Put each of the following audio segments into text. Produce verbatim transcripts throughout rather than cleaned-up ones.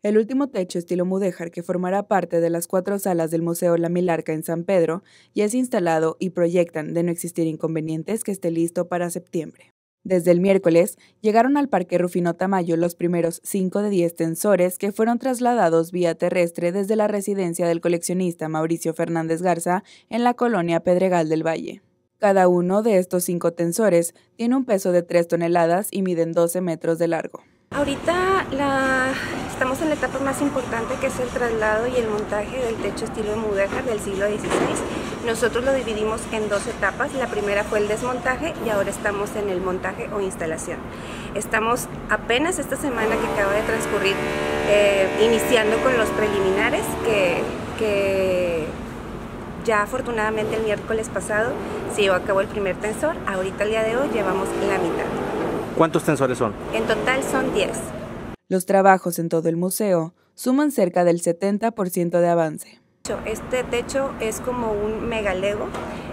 El último techo estilo mudéjar, que formará parte de las cuatro salas del Museo La Milarca en San Pedro, ya es instalado y proyectan, de no existir inconvenientes, que esté listo para septiembre. Desde el miércoles, llegaron al Parque Rufino Tamayo los primeros cinco de diez tensores que fueron trasladados vía terrestre desde la residencia del coleccionista Mauricio Fernández Garza en la colonia Pedregal del Valle. Cada uno de estos cinco tensores tiene un peso de tres toneladas y miden doce metros de largo. Ahorita la, estamos en la etapa más importante, que es el traslado y el montaje del techo estilo mudéjar del siglo dieciséis. Nosotros lo dividimos en dos etapas. La primera fue el desmontaje y ahora estamos en el montaje o instalación. Estamos apenas esta semana que acaba de transcurrir eh, iniciando con los preliminares que, que ya afortunadamente el miércoles pasado se llevó a cabo el primer tensor. Ahorita el día de hoy llevamos la mitad. ¿Cuántos tensores son? En total son diez. Los trabajos en todo el museo suman cerca del setenta por ciento de avance. Este techo es como un megalego,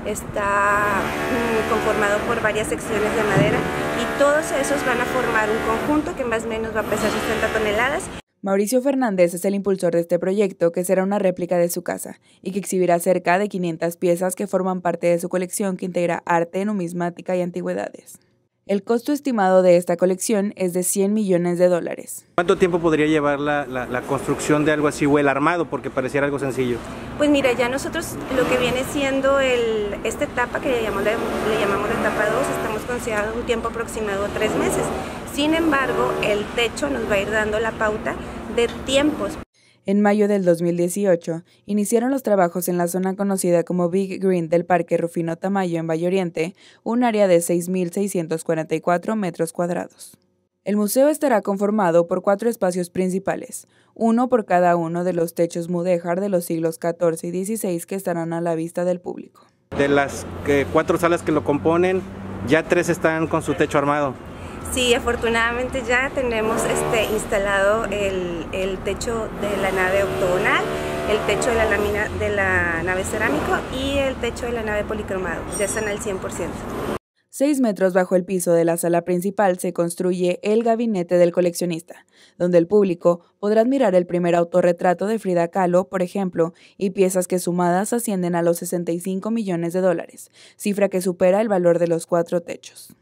está conformado por varias secciones de madera y todos esos van a formar un conjunto que más o menos va a pesar sesenta toneladas. Mauricio Fernández es el impulsor de este proyecto, que será una réplica de su casa y que exhibirá cerca de quinientas piezas que forman parte de su colección, que integra arte, numismática y antigüedades. El costo estimado de esta colección es de cien millones de dólares. ¿Cuánto tiempo podría llevar la, la, la construcción de algo así o el armado, porque pareciera algo sencillo? Pues mira, ya nosotros lo que viene siendo el, esta etapa que le llamamos, le llamamos la etapa dos, estamos considerando un tiempo aproximado de tres meses. Sin embargo, el techo nos va a ir dando la pauta de tiempos. En mayo del dos mil dieciocho, iniciaron los trabajos en la zona conocida como Big Green del Parque Rufino Tamayo en Valle Oriente, un área de seis mil seiscientos cuarenta y cuatro metros cuadrados. El museo estará conformado por cuatro espacios principales, uno por cada uno de los techos mudéjar de los siglos catorce y dieciséis que estarán a la vista del público. De las eh, cuatro salas que lo componen, ya tres están con su techo armado. Sí, afortunadamente ya tenemos este, instalado el, el techo de la nave octogonal, el techo de la lámina de la nave cerámico y el techo de la nave policromado. Ya están al cien por ciento. Seis metros bajo el piso de la sala principal se construye el gabinete del coleccionista, donde el público podrá admirar el primer autorretrato de Frida Kahlo, por ejemplo, y piezas que sumadas ascienden a los sesenta y cinco millones de dólares, cifra que supera el valor de los cuatro techos.